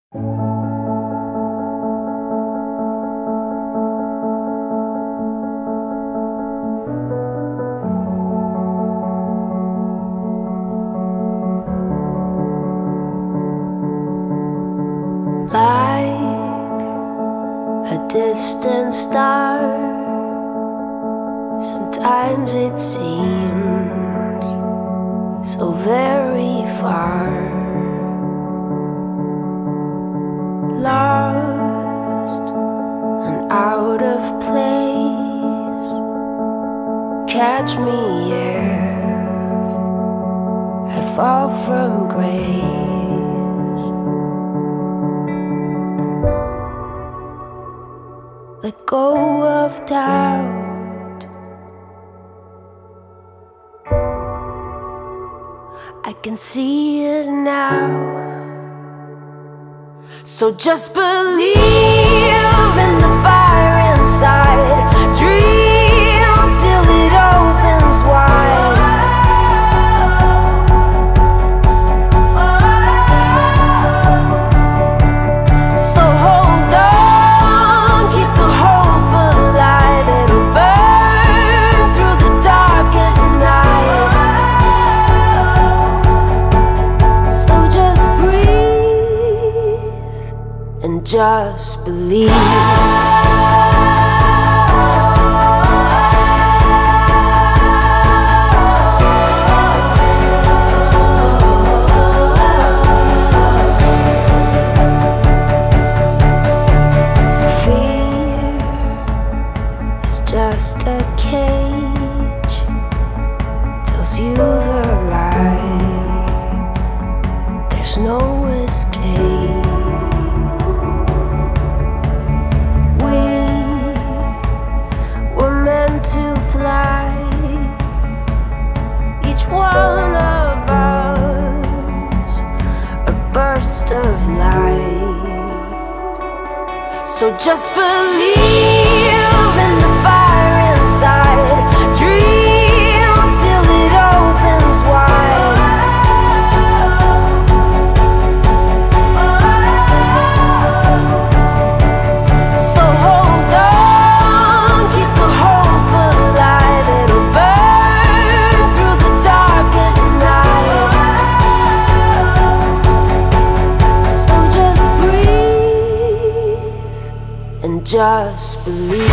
Like a distant star, sometimes it seems so very far. Lost and out of place, catch me if I fall from grace. Let go of doubt, I can see it now. So just believe in the fire inside, dream till it opens wide. So hold on, keep the hope alive, it'll burn through the darkest night. So just breathe and just believe. Just a cage, tells you the lie, there's no escape. We were meant to fly, each one of us a burst of light. So just believe in the fire inside, dream till it opens wide. So hold on, keep the hope alive, it'll burn through the darkest night. So just breathe and just believe.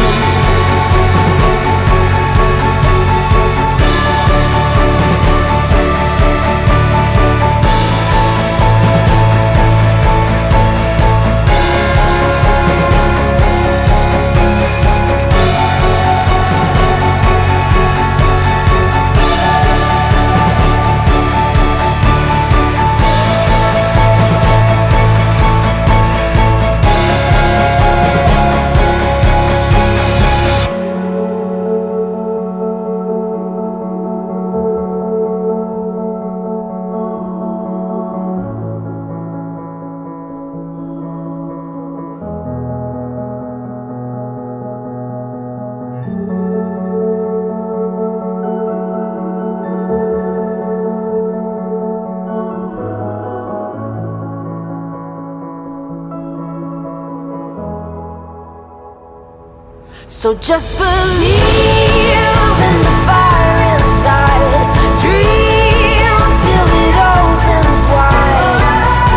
So just believe in the fire inside, dream till it opens wide.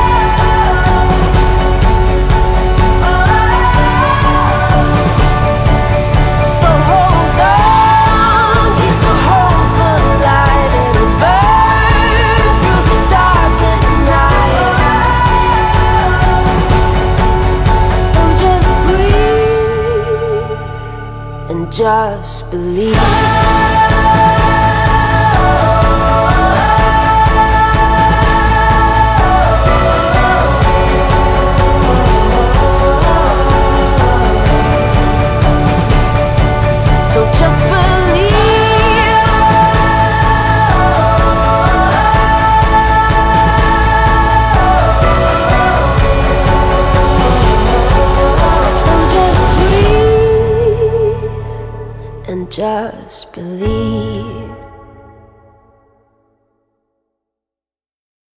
So hold on, keep the hope alive, it'll burn through the darkest night. So just breathe and just believe. So just believe. So just breathe and just believe.